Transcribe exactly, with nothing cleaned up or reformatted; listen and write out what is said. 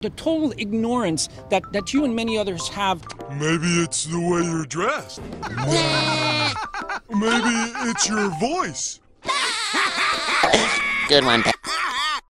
the total ignorance that, that you and many others have. Maybe it's the way you're dressed. Maybe it's your voice. Good one, Pat.